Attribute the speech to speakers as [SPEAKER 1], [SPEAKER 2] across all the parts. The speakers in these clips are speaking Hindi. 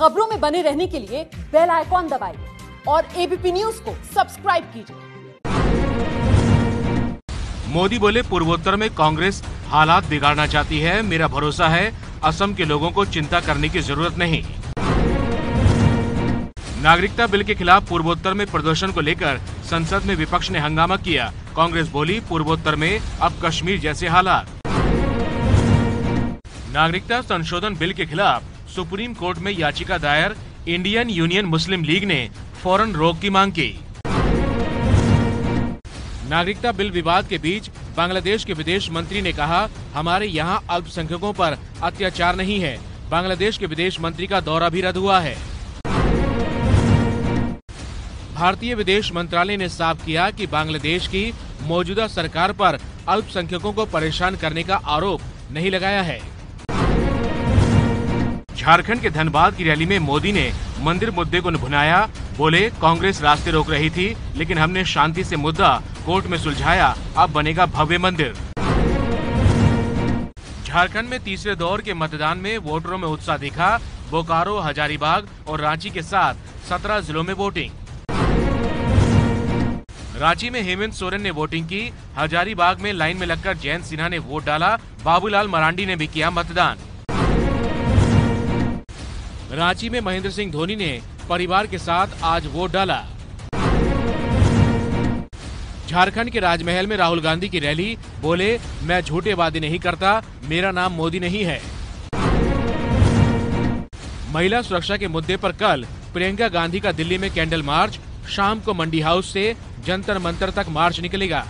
[SPEAKER 1] खबरों में बने रहने के लिए बेल आइकॉन दबाइए और एबीपी न्यूज को सब्सक्राइब कीजिए।
[SPEAKER 2] मोदी बोले, पूर्वोत्तर में कांग्रेस हालात बिगाड़ना चाहती है। मेरा भरोसा है असम के लोगों को चिंता करने की जरूरत नहीं। नागरिकता बिल के खिलाफ पूर्वोत्तर में प्रदर्शन को लेकर संसद में विपक्ष ने हंगामा किया। कांग्रेस बोली, पूर्वोत्तर में अब कश्मीर जैसे हालात। नागरिकता संशोधन बिल के खिलाफ सुप्रीम कोर्ट में याचिका दायर। इंडियन यूनियन मुस्लिम लीग ने फौरन रोक की मांग की। नागरिकता बिल विवाद के बीच बांग्लादेश के विदेश मंत्री ने कहा, हमारे यहां अल्पसंख्यकों पर अत्याचार नहीं है। बांग्लादेश के विदेश मंत्री का दौरा भी रद्द हुआ है। भारतीय विदेश मंत्रालय ने साफ किया कि बांग्लादेश की मौजूदा सरकार पर अल्पसंख्यकों को परेशान करने का आरोप नहीं लगाया है। झारखंड के धनबाद की रैली में मोदी ने मंदिर मुद्दे को भुनाया। बोले, कांग्रेस रास्ते रोक रही थी, लेकिन हमने शांति से मुद्दा कोर्ट में सुलझाया। अब बनेगा भव्य मंदिर। झारखंड में तीसरे दौर के मतदान में वोटरों में उत्साह दिखा। बोकारो, हजारीबाग और रांची के साथ 17 जिलों में वोटिंग। रांची में हेमंत सोरेन ने वोटिंग की। हजारीबाग में लाइन में लगकर जयंत सिन्हा ने वोट डाला। बाबूलाल मरांडी ने भी किया मतदान। रांची में महेंद्र सिंह धोनी ने परिवार के साथ आज वोट डाला। झारखंड के राजमहल में राहुल गांधी की रैली। बोले, मैं झूठे वादे नहीं करता, मेरा नाम मोदी नहीं है। महिला सुरक्षा के मुद्दे पर कल प्रियंका गांधी का दिल्ली में कैंडल मार्च। शाम को मंडी हाउस से जंतर मंतर तक मार्च निकलेगा।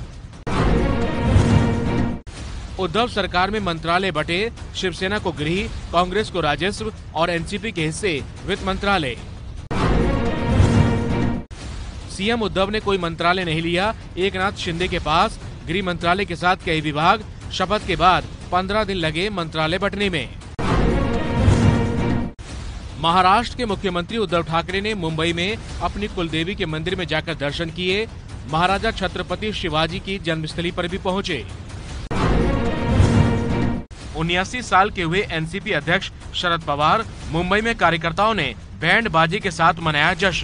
[SPEAKER 2] उद्धव सरकार में मंत्रालय बटे। शिवसेना को गृह, कांग्रेस को राजस्व और एनसीपी के हिस्से वित्त मंत्रालय। सीएम उद्धव ने कोई मंत्रालय नहीं लिया। एकनाथ शिंदे के पास गृह मंत्रालय के साथ कई विभाग। शपथ के बाद 15 दिन लगे मंत्रालय बंटने में। महाराष्ट्र के मुख्यमंत्री उद्धव ठाकरे ने मुंबई में अपनी कुलदेवी के मंदिर में जाकर दर्शन किए। महाराजा छत्रपति शिवाजी की जन्मस्थली पर भी पहुंचे। 79 साल के हुए एनसीपी अध्यक्ष शरद पवार। मुंबई में कार्यकर्ताओं ने बैंड बाजे के साथ मनाया जश्न।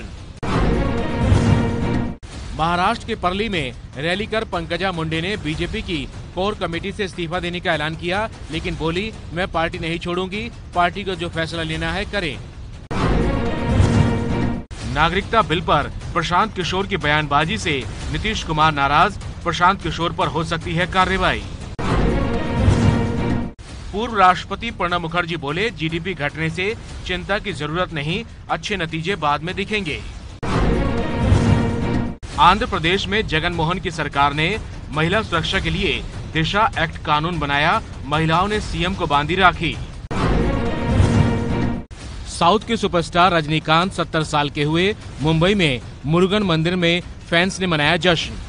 [SPEAKER 2] महाराष्ट्र के परली में रैली कर पंकजा मुंडे ने बीजेपी की कोर कमेटी से इस्तीफा देने का ऐलान किया, लेकिन बोली, मैं पार्टी नहीं छोड़ूंगी, पार्टी को जो फैसला लेना है करें। नागरिकता बिल पर प्रशांत किशोर की बयानबाजी से नीतीश कुमार नाराज। प्रशांत किशोर पर हो सकती है कार्रवाई। पूर्व राष्ट्रपति प्रणब मुखर्जी बोले, जीडीपी घटने से चिंता की जरूरत नहीं, अच्छे नतीजे बाद में दिखेंगे। आंध्र प्रदेश में जगन मोहन की सरकार ने महिला सुरक्षा के लिए दिशा एक्ट कानून बनाया। महिलाओं ने सीएम को बांधी राखी। साउथ के सुपरस्टार रजनीकांत 70 साल के हुए। मुंबई में मुरुगन मंदिर में फैंस ने मनाया जश्न।